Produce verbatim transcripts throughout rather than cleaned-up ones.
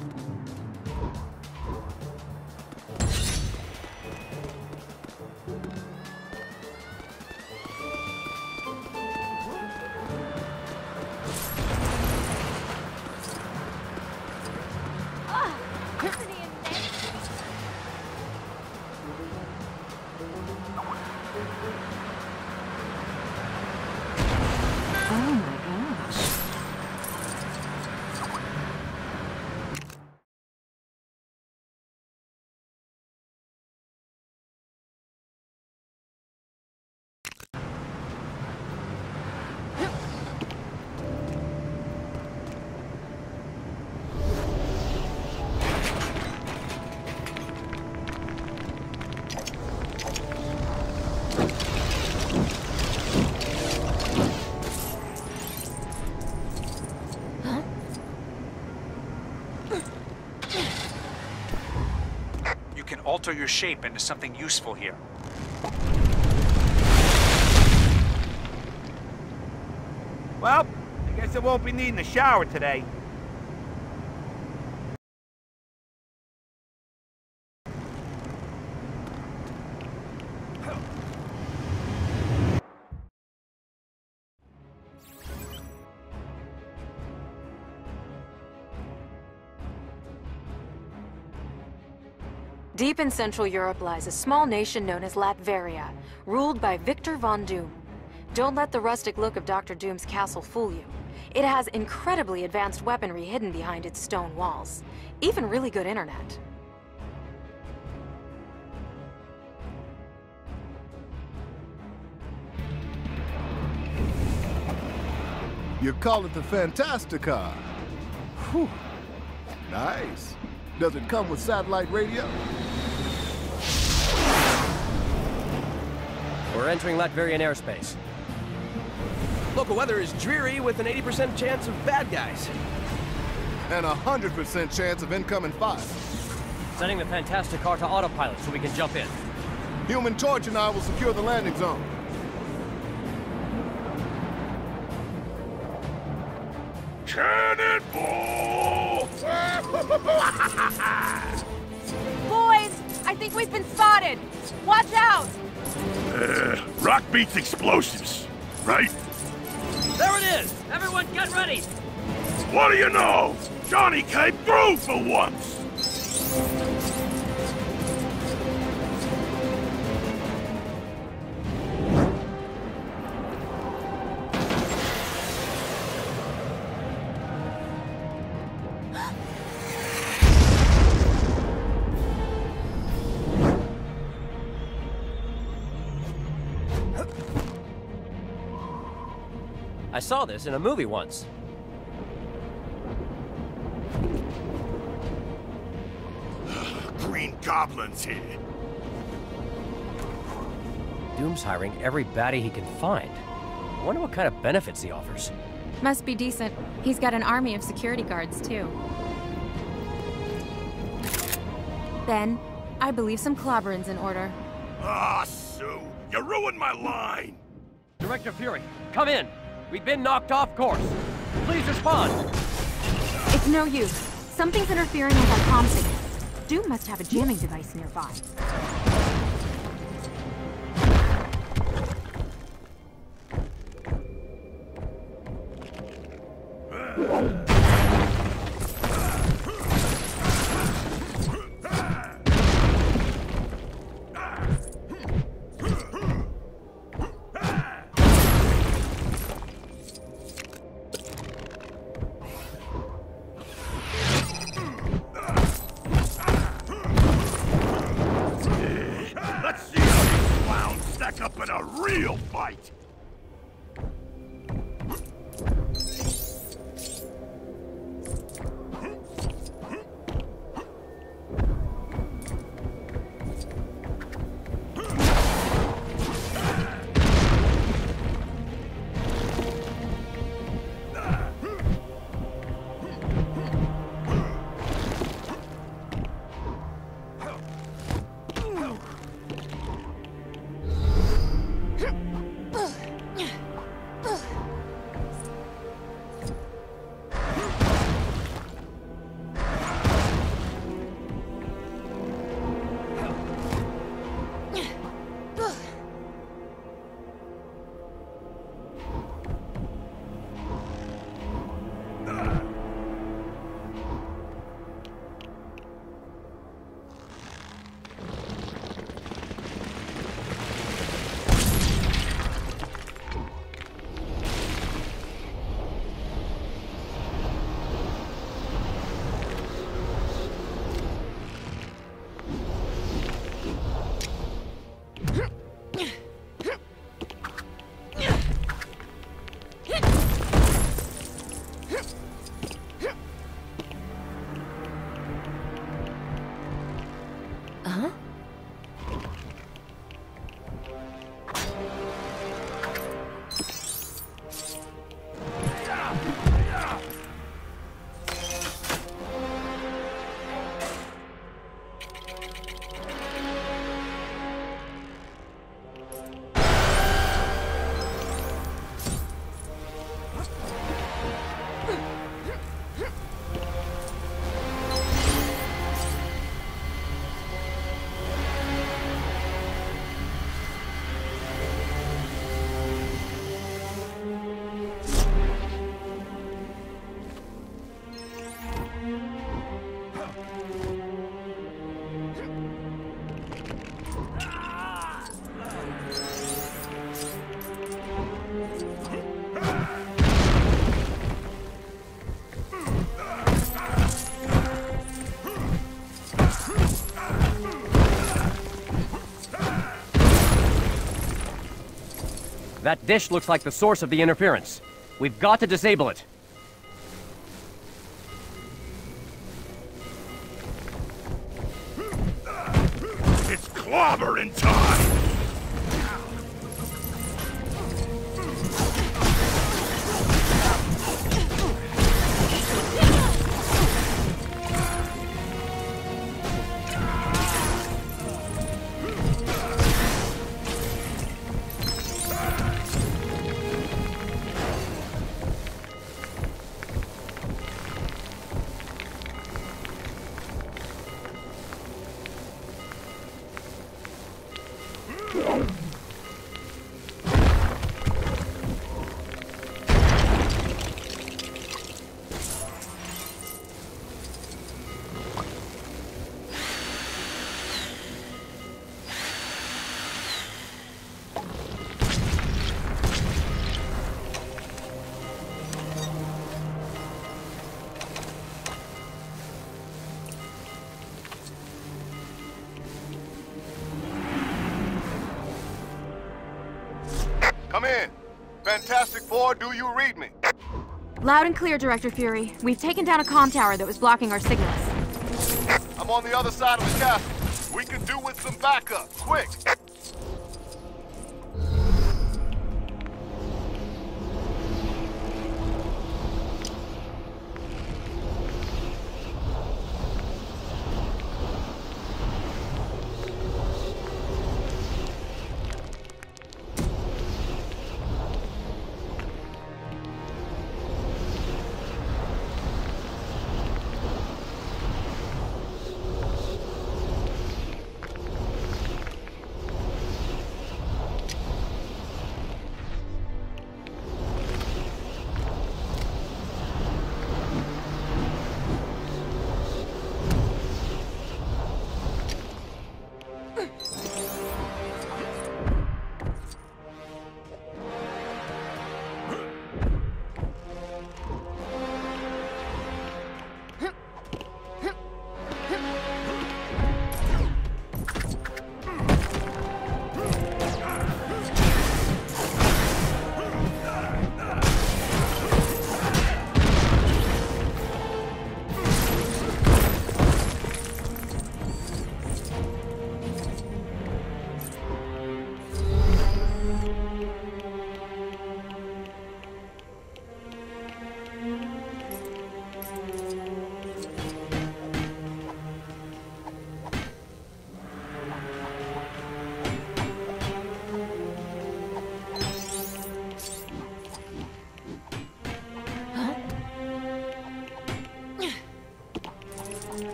Alter your shape into something useful here. Well, I guess I won't be needing a shower today. Deep in Central Europe lies a small nation known as Latveria, ruled by Victor Von Doom. Don't let the rustic look of Doctor Doom's castle fool you. It has incredibly advanced weaponry hidden behind its stone walls. Even really good internet. You call it the Fantastica? Whew. Nice. Does it come with satellite radio? We're entering Latverian airspace. Local weather is dreary with an eighty percent chance of bad guys. And a one hundred percent chance of incoming fire. Setting the Fantasticar to autopilot so we can jump in. Human Torch and I will secure the landing zone. Cannonball! Boys, I think we've been spotted. Watch out! Uh, rock beats explosives, right? There it is! Everyone get ready! What do you know? Johnny came through for once! I saw this in a movie once. Green Goblin's here. Doom's hiring every baddie he can find. I wonder what kind of benefits he offers. Must be decent. He's got an army of security guards, too. Ben, I believe some clobberin's in order. Ah, Sue, you ruined my line! Director Fury, come in! We've been knocked off course. Please respond. It's no use. Something's interfering with our comm signal. Doom must have a jamming device nearby. Real fight! Huh? That dish looks like the source of the interference. We've got to disable it. It's clobbering time! Come in. Fantastic Four, do you read me? Loud and clear, Director Fury. We've taken down a comm tower that was blocking our signals. I'm on the other side of the castle. We could do with some backup, quick.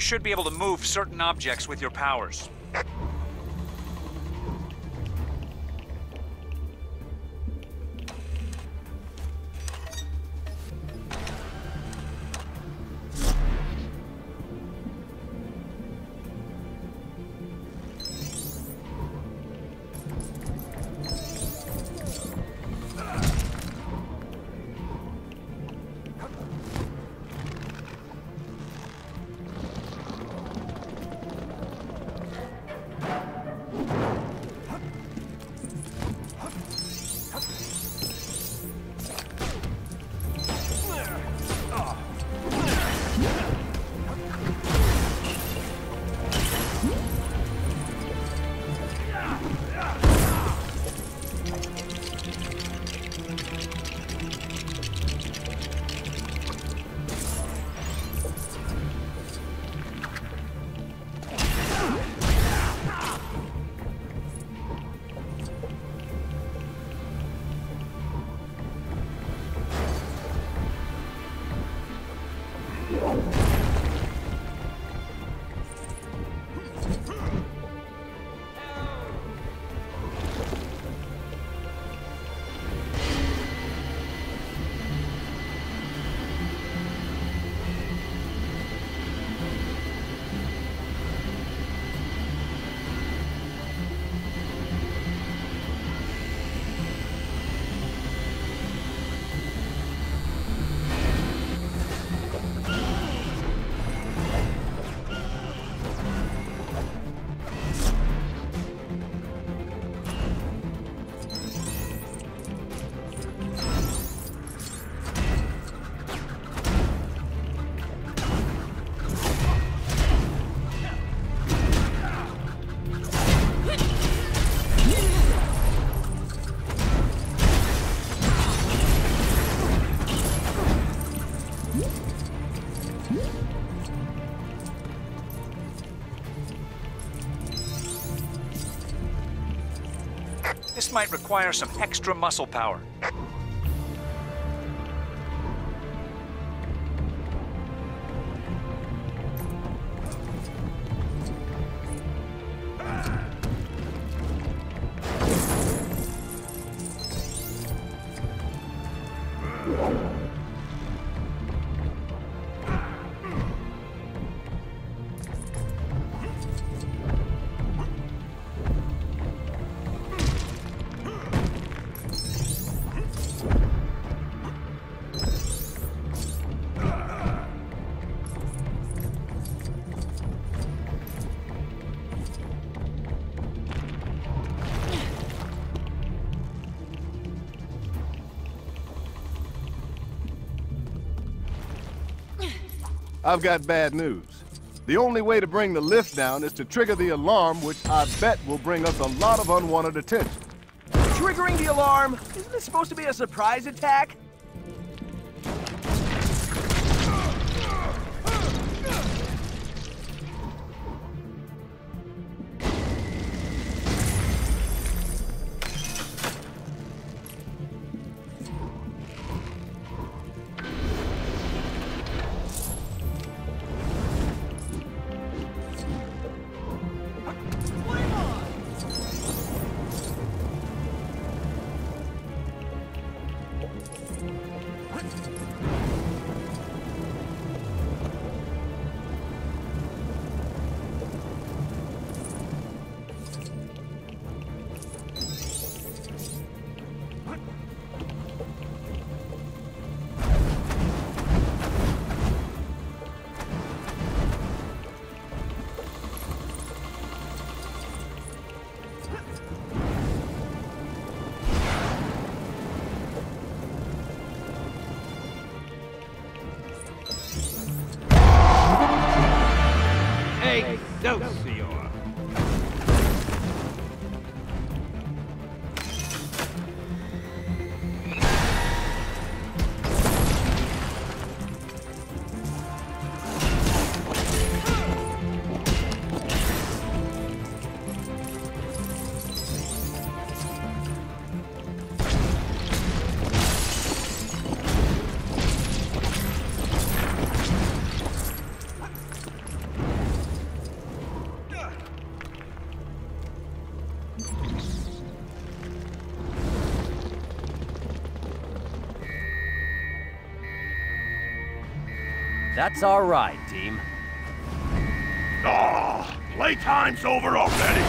should be able to move certain objects with your powers. This might require some extra muscle power. I've got bad news. The only way to bring the lift down is to trigger the alarm, which I bet will bring us a lot of unwanted attention. Triggering the alarm? Isn't this supposed to be a surprise attack? Excelsior! That's our ride, team. Ah, playtime's over already.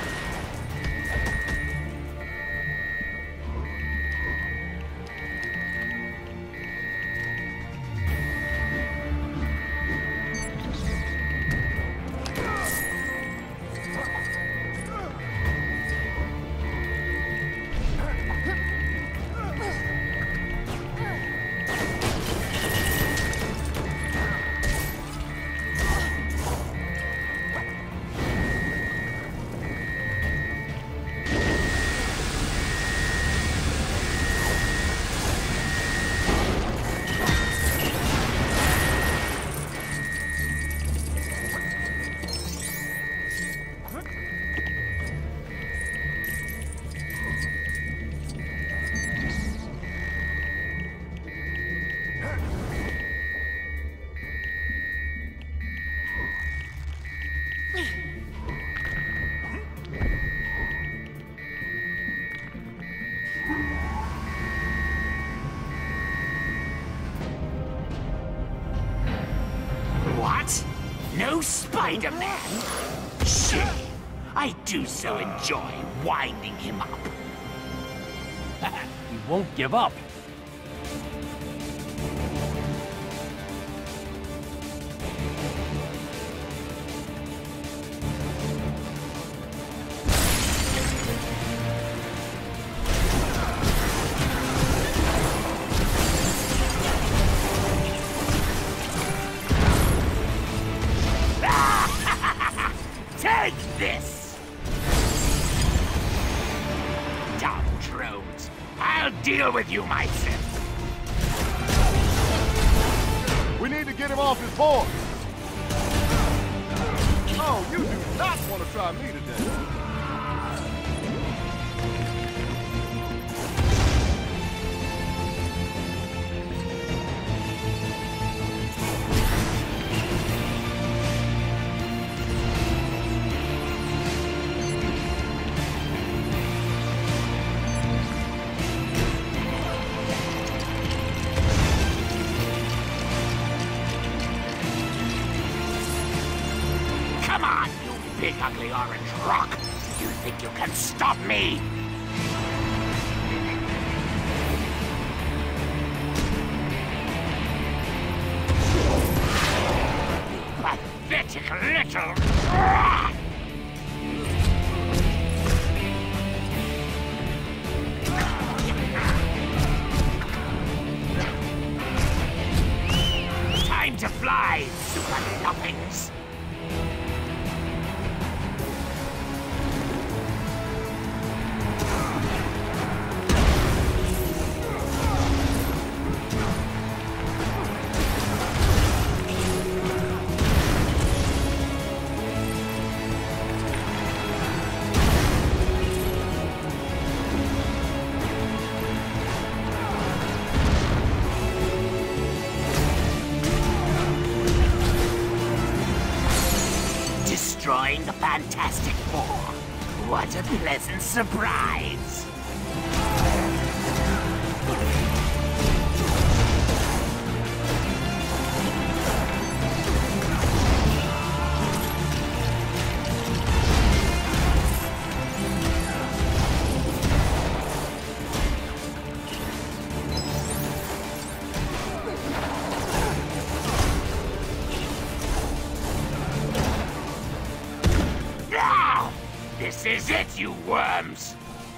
What? No Spider-Man? Shit. I do so enjoy winding him up. He won't give up. Take this! Dumb drones. I'll deal with you myself. We need to get him off his board. Oh, you do not want to try me today. Come on, you big ugly orange rock! You think you can stop me? Pathetic little... Time to fly, super nothings! Destroying the Fantastic Four. What a pleasant surprise! Now! This is it, you worms!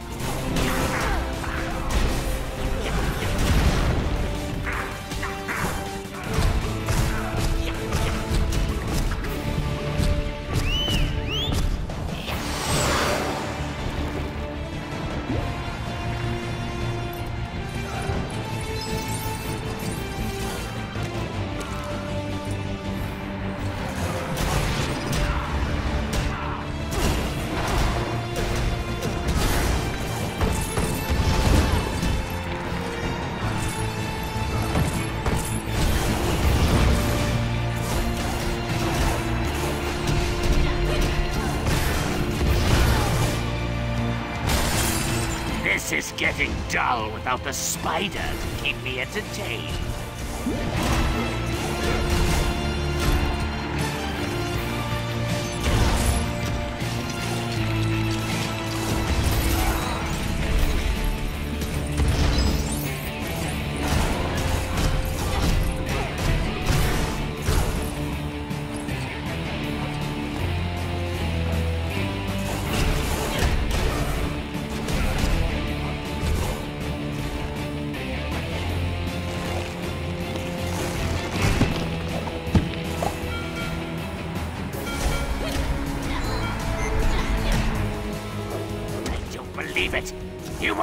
This is getting dull without the spider to keep me entertained.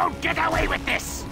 won't get away with this!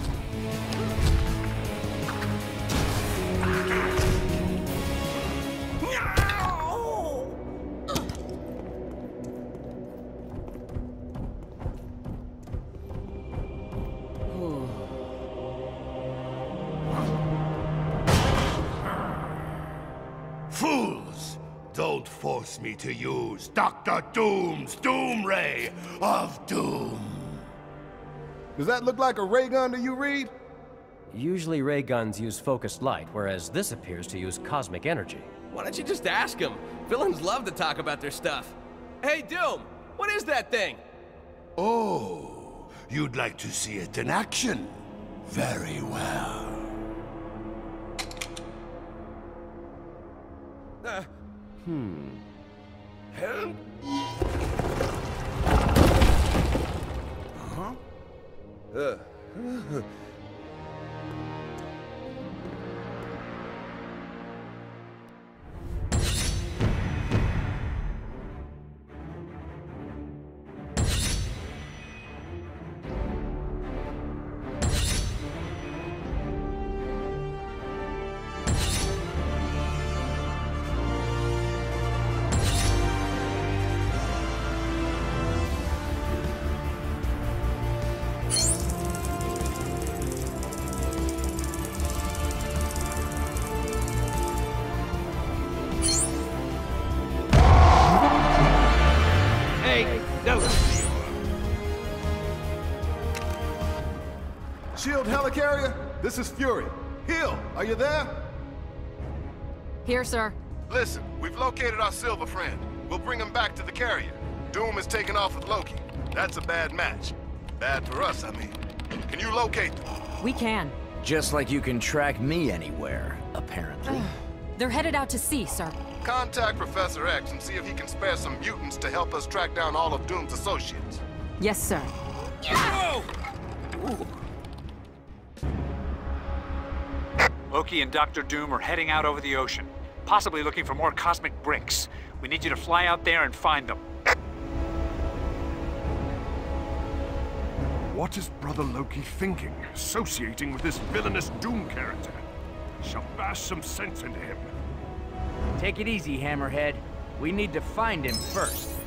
Fools! Don't force me to use Doctor Doom's Doom Ray of Doom. Does that look like a ray gun to you, Reed? Usually ray guns use focused light, whereas this appears to use cosmic energy. Why don't you just ask him? Villains love to talk about their stuff. Hey, Doom! What is that thing? Oh, you'd like to see it in action? Very well. Uh, Hmm. Huh? uh. Shield helicarrier, this is Fury. Hill, are you there? Here, sir. Listen, we've located our Silver friend. We'll bring him back to the carrier. Doom is taking off with Loki. That's a bad match. Bad for us, I mean. Can you locate them? We can. Just like you can track me anywhere, apparently. They're headed out to sea, sir. Contact Professor X and see if he can spare some mutants to help us track down all of Doom's associates. Yes, sir. Whoa! Ooh. Loki and Doctor Doom are heading out over the ocean, possibly looking for more cosmic bricks. We need you to fly out there and find them. What is Brother Loki thinking, associating with this villainous Doom character? Shall bash some sense into him. Take it easy, Hammerhead. We need to find him first.